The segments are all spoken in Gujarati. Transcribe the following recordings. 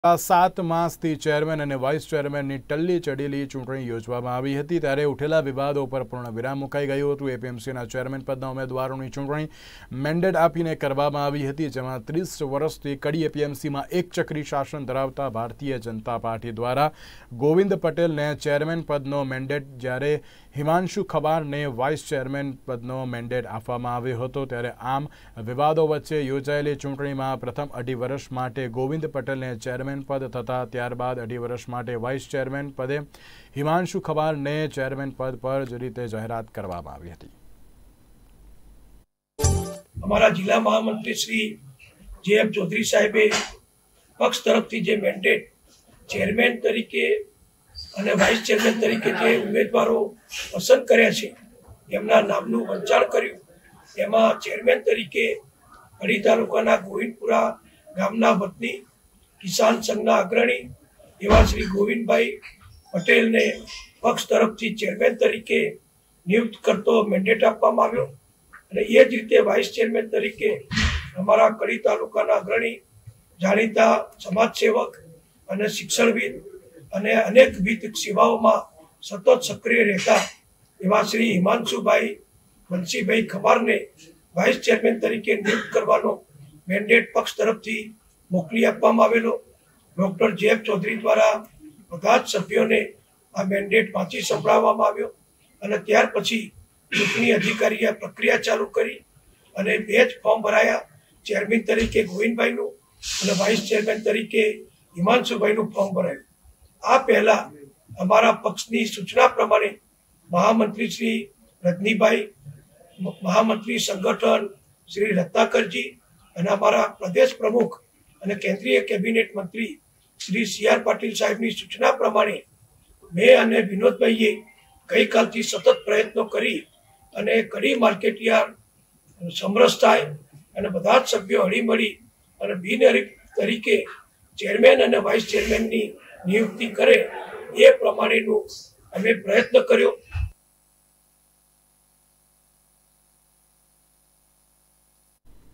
7 માસથી ચેરમેન અને વાઇસ ચેરમેનની ટલ્લી ચડેલી ચૂંટણી યોજવામાં આવી હતી ત્યારે ઉઠેલા વિવાદો પર પૂર્ણ વિરામ મુકાઈ ગયું હતું। એપીએમસીના ચેરમેન પદના ઉમેદવારોની ચૂંટણી મેન્ડેટ આપીને કરવામાં આવી હતી, જેમાં 30 વર્ષથી કડી એપીએમસીમાં એકચક્રી શાસન ધરાવતા ભારતીય જનતા પાર્ટી દ્વારા ગોવિંદ પટેલને ચેરમેન પદનો મેન્ડેટ, જ્યારે હિમાંશુ ખબારને વાઇસ ચેરમેન પદનો મેન્ડેટ આપવામાં આવ્યો હતો। ત્યારે આમ વિવાદો વચ્ચે યોજાયેલી ચૂંટણીમાં પ્રથમ 2.5 વર્ષ માટે ગોવિંદ પટેલને ચેરમેન પદ થતા ત્યારબાદ 2.5 વર્ષ માટે વાઇસ ચેરમેન પદે હિમાંશુ ખબારને ચેરમેન પદ પર જ રીતે જાહેરાત કરવામાં આવી હતી। અમારા જિલ્લા મહામંત્રી શ્રી જે.એફ. ચૌધરી સાહેબે પક્ષ તરફથી જે મેન્ડેટ ચેરમેન તરીકે અને વાઇસ ચેરમેન તરીકે જે ઉમેદવારો પસંદ કર્યા છે એમના નામનું વંચાણ કર્યું। એમાં ચેરમેન તરીકે કડી તાલુકાના ગોવિંદપુરા ગામના વતની કિસાન સંઘના અગ્રણી એવા શ્રી ગોવિંદભાઈ પટેલને પક્ષ તરફથી ચેરમેન તરીકે નિયુક્ત કરતો મેન્ડેટ આપવામાં આવ્યો અને એ જ રીતે વાઇસ ચેરમેન તરીકે અમારા કડી તાલુકાના અગ્રણી જાણીતા સમાજસેવક અને શિક્ષણવિદ અને અનેકવિધ સેવાઓમાં સતત સક્રિય રહેતા એવા શ્રી હિમાંશુભાઈ બંસીભાઈ ખબારને વાઇસ ચેરમેન તરીકે નિયુક્ત કરવાનો મેન્ડેટ પક્ષ તરફથી મોકલી આપવામાં આવેલો। ડૉક્ટર જે.એફ. ચૌધરી દ્વારા બધા જ સભ્યોને આ મેન્ડેટ વાંચી સંભળાવવામાં આવ્યો અને ત્યાર પછી ચૂંટણી અધિકારીએ પ્રક્રિયા ચાલુ કરી અને 2 જ ફોર્મ ભરાયા, ચેરમેન તરીકે ગોવિંદભાઈનું અને વાઇસ ચેરમેન તરીકે હિમાંશુભાઈનું ફોર્મ ભરાયું। આ પહેલા અમારા પક્ષની સૂચના પ્રમાણે મહામંત્રી શ્રી રજનીભાઈ, મહામંત્રી સંગઠન શ્રી રત્નાકરજી અને અમારા પ્રદેશ પ્રમુખ અને કેન્દ્રીય કેબિનેટ મંત્રી શ્રી સી.આર. પાટીલ સાહેબની સૂચના પ્રમાણે મેં અને વિનોદભાઈએ ગઈકાલથી સતત પ્રયત્નો કરી અને કડી માર્કેટયાર્ડ સમરસ થાય અને બધા જ સભ્યો હળીમળી અને બિનહરીફ તરીકે ચેરમેન અને વાઇસ ચેરમેનની નિયુક્તિ કરે એ પ્રમાણેનું અમે પ્રયત્ન કર્યો।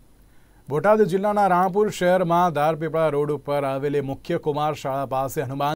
બોટાદ જિલ્લાના રાણપુર શહેરમાં ધારપીપળા રોડ ઉપર આવેલી મુખ્ય કુમાર શાળા પાસે હનુમાન